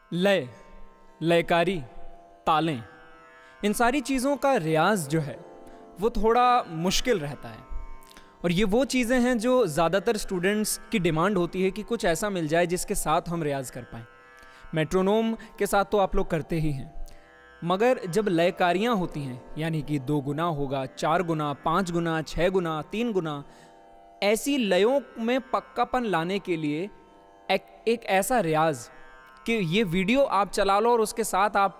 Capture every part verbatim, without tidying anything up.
लय, लयकारी, तालें, इन सारी चीज़ों का रियाज जो है वो थोड़ा मुश्किल रहता है। और ये वो चीज़ें हैं जो ज़्यादातर स्टूडेंट्स की डिमांड होती है कि कुछ ऐसा मिल जाए जिसके साथ हम रियाज कर पाएँ। मेट्रोनोम के साथ तो आप लोग करते ही हैं, मगर जब लयकारियाँ होती हैं, यानी कि दो गुना होगा, चार गुना, पाँच गुना, छः गुना, तीन गुना, ऐसी लयों में पक्कापन लाने के लिए एक, एक ऐसा रियाज कि ये वीडियो आप चला लो और उसके साथ आप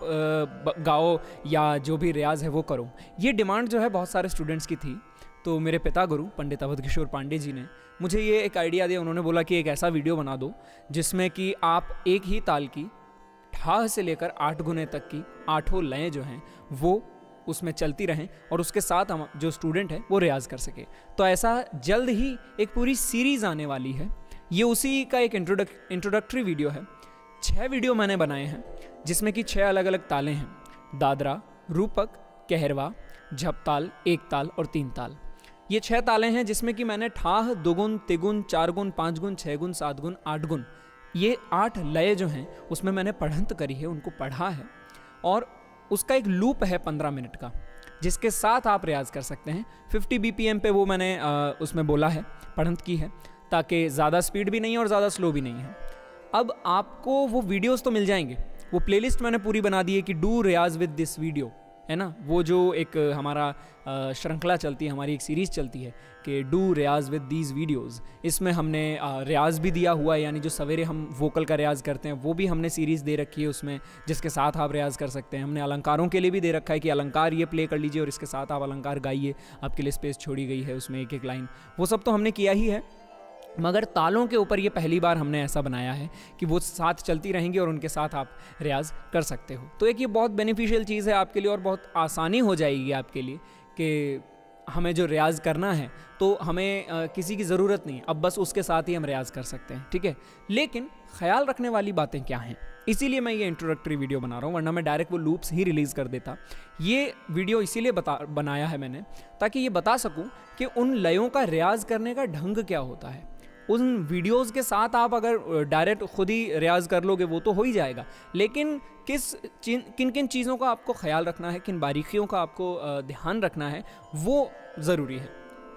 गाओ या जो भी रियाज है वो करो, ये डिमांड जो है बहुत सारे स्टूडेंट्स की थी। तो मेरे पिता गुरु पंडित अवध किशोर पांडे जी ने मुझे ये एक आइडिया दिया। उन्होंने बोला कि एक ऐसा वीडियो बना दो जिसमें कि आप एक ही ताल की ठाह से लेकर आठ गुने तक की आठों लयें जो हैं वो उसमें चलती रहें और उसके साथ हम जो स्टूडेंट है वो रियाज कर सके। तो ऐसा जल्द ही एक पूरी सीरीज़ आने वाली है। ये उसी का एक इंट्रोडक इंट्रोडक्टरी वीडियो है। छः वीडियो मैंने बनाए हैं जिसमें कि छः अलग अलग तालें हैं: दादरा, रूपक, कहरवा, झपताल, एक ताल और तीन ताल। ये छः तालें हैं जिसमें कि मैंने ठाह, दुगुन, तिगुन, चार गुन, पाँच गुन, छः गुन, सात गुन, आठ गुन, ये आठ लय जो हैं उसमें मैंने पढ़ंत करी है, उनको पढ़ा है और उसका एक लूप है पंद्रह मिनट का जिसके साथ आप रियाज कर सकते हैं। फिफ्टी बी पी एम पे वो मैंने आ, उसमें बोला है, पढ़ंत की है, ताकि ज़्यादा स्पीड भी नहीं है और ज़्यादा स्लो भी नहीं है। अब आपको वो वीडियोस तो मिल जाएंगे, वो प्लेलिस्ट मैंने पूरी बना दी है कि do riyaz with this video, है ना। वो जो एक हमारा श्रृंखला चलती है, हमारी एक सीरीज़ चलती है कि do riyaz with these videos, इसमें हमने रियाज भी दिया हुआ है, यानी जो सवेरे हम वोकल का रियाज करते हैं वो भी हमने सीरीज़ दे रखी है उसमें, जिसके साथ आप रियाज कर सकते हैं। हमने अलंकारों के लिए भी दे रखा है कि अलंकार ये प्ले कर लीजिए और इसके साथ आप अलंकार गाइए, आपके लिए स्पेस छोड़ी गई है उसमें एक एक लाइन, वो सब तो हमने किया ही है। मगर तालों के ऊपर ये पहली बार हमने ऐसा बनाया है कि वो साथ चलती रहेंगी और उनके साथ आप रियाज कर सकते हो। तो एक ये बहुत बेनिफिशियल चीज़ है आपके लिए और बहुत आसानी हो जाएगी आपके लिए कि हमें जो रियाज करना है तो हमें आ, किसी की ज़रूरत नहीं, अब बस उसके साथ ही हम रियाज कर सकते हैं, ठीक है। लेकिन ख्याल रखने वाली बातें क्या हैं, इसीलिए मैं ये इंट्रोडक्टरी वीडियो बना रहा हूँ, वरना मैं डायरेक्ट वो लूप्स ही रिलीज़ कर देता। ये वीडियो इसीलिए बता बनाया है मैंने ताकि ये बता सकूँ कि उन लयों का रियाज करने का ढंग क्या होता है। उन वीडियोस के साथ आप अगर डायरेक्ट खुद ही रियाज कर लोगे वो तो हो ही जाएगा, लेकिन किस किन किन चीज़ों का आपको ख्याल रखना है, किन बारीकियों का आपको ध्यान रखना है, वो ज़रूरी है।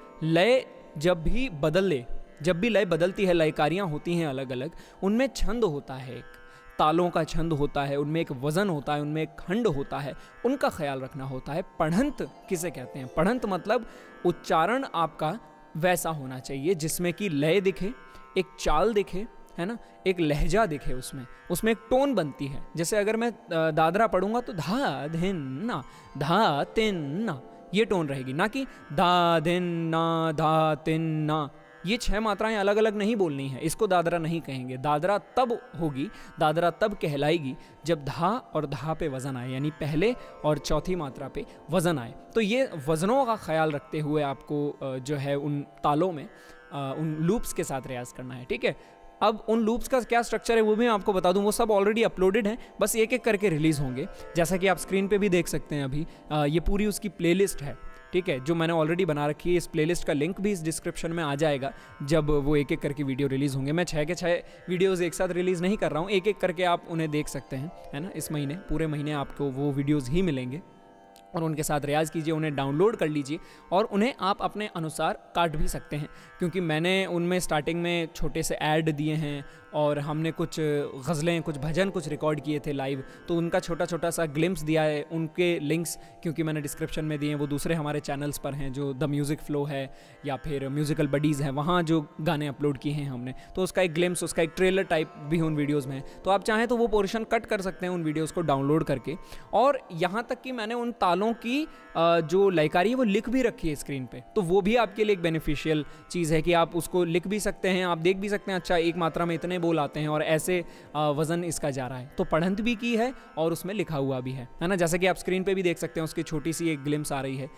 लय जब भी बदल ले, जब भी लय बदलती है, लयकारियाँ होती हैं अलग अलग, उनमें छंद होता है, एक तालों का छंद होता है, उनमें एक वज़न होता है, उनमें एक खंड होता है, उनका ख्याल रखना होता है। पढ़ंत किसे कहते हैं? पढ़ंत मतलब उच्चारण आपका वैसा होना चाहिए जिसमें कि लय दिखे, एक चाल दिखे, है ना, एक लहजा दिखे, उसमें उसमें एक टोन बनती है। जैसे अगर मैं दादरा पढ़ूंगा तो धा धिन ना, धा तिन ना, ये टोन रहेगी, ना कि धा धिन ना, धा तिन ना। ये छह मात्राएं अलग अलग नहीं बोलनी है, इसको दादरा नहीं कहेंगे। दादरा तब होगी, दादरा तब कहलाएगी जब धा और धा पे वज़न आए, यानी पहले और चौथी मात्रा पे वज़न आए। तो ये वज़नों का ख्याल रखते हुए आपको जो है उन तालों में उन लूप्स के साथ रियाज करना है, ठीक है। अब उन लूप्स का क्या स्ट्रक्चर है वो भी मैं आपको बता दूं, वो सब ऑलरेडी अपलोडेड हैं, बस एक एक करके रिलीज़ होंगे। जैसा कि आप स्क्रीन पे भी देख सकते हैं अभी, ये पूरी उसकी प्लेलिस्ट है, ठीक है, जो मैंने ऑलरेडी बना रखी है। इस प्लेलिस्ट का लिंक भी इस डिस्क्रिप्शन में आ जाएगा जब वो एक एक करके वीडियो रिलीज़ होंगे। मैं छः के छः वीडियोस एक साथ रिलीज़ नहीं कर रहा हूँ, एक एक करके आप उन्हें देख सकते हैं, है ना। इस महीने, पूरे महीने आपको वो वीडियोस ही मिलेंगे और उनके साथ रियाज कीजिए, उन्हें डाउनलोड कर लीजिए और उन्हें आप अपने अनुसार काट भी सकते हैं, क्योंकि मैंने उनमें स्टार्टिंग में छोटे से ऐड दिए हैं और हमने कुछ गज़लें, कुछ भजन, कुछ रिकॉर्ड किए थे लाइव, तो उनका छोटा छोटा सा ग्लिम्स दिया है। उनके लिंक्स क्योंकि मैंने डिस्क्रिप्शन में दिए हैं, वो दूसरे हमारे चैनल्स पर हैं, जो द म्यूज़िक फ्लो है या फिर म्यूज़िकल बडीज़ है, वहाँ जो गाने अपलोड किए हैं हमने, तो उसका एक ग्लिम्स, उसका एक ट्रेलर टाइप भी उन वीडियोज़ में है। तो आप चाहें तो वो पोर्शन कट कर सकते हैं उन वीडियोज़ को डाउनलोड करके। और यहाँ तक कि मैंने उन तालों की जो लयकारी है वो लिख भी रखी है स्क्रीन पे, तो वो भी आपके लिए एक बेनिफिशियल चीज़ है कि आप उसको लिख भी सकते हैं, आप देख भी सकते हैं, अच्छा एक मात्रा में इतने बोल आते हैं और ऐसे वज़न इसका जा रहा है। तो पढ़ंत भी की है और उसमें लिखा हुआ भी है, है ना। जैसे कि आप स्क्रीन पे भी देख सकते हैं, उसकी छोटी सी एक ग्लिम्स आ रही है।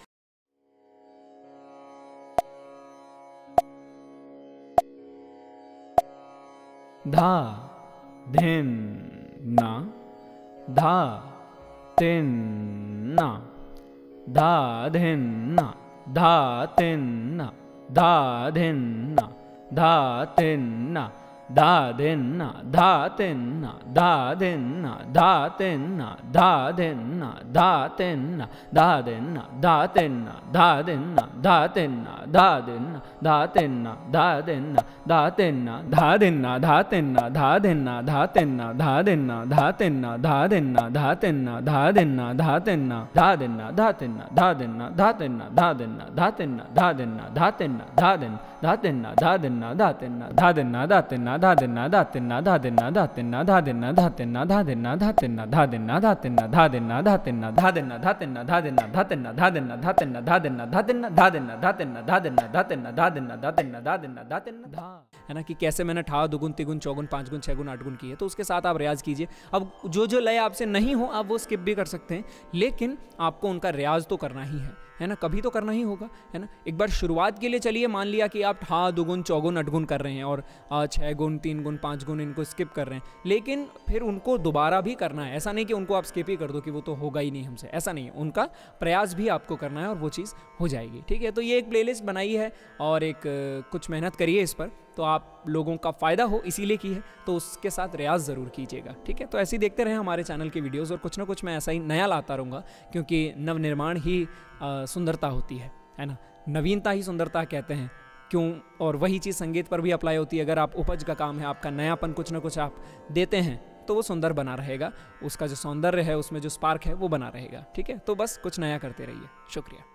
धा धिन ना, धा तिन ना, धा धिन ना, धा तिन ना, धा धिन ना, धा तिन ना, धा दिन ना धा तिन ना धा दिन ना धा तिन ना धा दिन ना धा तिन ना धा दिन ना धा तिन ना धा दिन ना धा तिन ना धा दिन ना धा तिन ना धा दिन ना धा तिन ना धा दिन ना धा तिन ना धा दिन ना धा तिन ना धा दिन ना धा तिन ना धा दिन ना धा तिन ना धा दिन ना धा तिन ना धा दिन ना धा तिन ना धा दिन ना धा तिन ना धा दिन ना धा तिन ना धा दिन ना धा तिन ना धा दिन धा तिन ना धा दिन ना धा तिन ना धा दिन ना धा तिन ना धा दिन ना धा तिन ना धा दिन ना धा तिन ना धा दिन ना धा तिन ना धा दिन ना धा तिन ना धा दिन ना धा तिन ना धा दिन ना धा तिन ना धा दिन ना धा तिन ना धा दिन ना धा तिन ना धा दिन ना धा तिन ना धा दिन ना धा तिन ना धा दिन ना धा तिन ना धा दिन ना धा तिन ना धा दिन ना धा तिन ना धा दिन ना धा तिन ना धा, है ना, कि कैसे मैंने ठा दुगुन तिगुन चौगुन पाँच गुन छः गुन आठ गुन की है, तो उसके साथ आप रियाज कीजिए। अब जो जो लय आपसे नहीं हो आप वो स्किप भी कर सकते हैं, लेकिन आपको उनका रियाज तो करना ही है, है ना, कभी तो करना ही होगा, है ना। एक बार शुरुआत के लिए चलिए मान लिया कि आप ठा दुगुन चौगुन अठगुन कर रहे हैं और छः गुन तीन गुन पाँच गुन इनको स्किप कर रहे हैं, लेकिन फिर उनको दोबारा भी करना है। ऐसा नहीं कि उनको आप स्किप ही कर दो कि वो तो होगा ही नहीं हमसे, ऐसा नहीं है, उनका प्रयास भी आपको करना है और वो चीज़ हो जाएगी। ठीक है, तो ये एक प्लेलिस्ट बनाई है और एक कुछ मेहनत करिए इस पर, तो आप लोगों का फ़ायदा हो इसीलिए की है, तो उसके साथ रियाज ज़रूर कीजिएगा। ठीक है, तो ऐसे ही देखते रहें हमारे चैनल के वीडियोस और कुछ ना कुछ मैं ऐसा ही नया लाता रहूँगा, क्योंकि नवनिर्माण ही आ, सुंदरता होती है है ना, नवीनता ही सुंदरता कहते हैं क्यों। और वही चीज़ संगीत पर भी अप्लाई होती है। अगर आप उपज का काम है, आपका नयापन कुछ ना कुछ आप देते हैं तो वो सुंदर बना रहेगा, उसका जो सौंदर्य है उसमें जो स्पार्क है वो बना रहेगा। ठीक है, तो बस कुछ नया करते रहिए। शुक्रिया।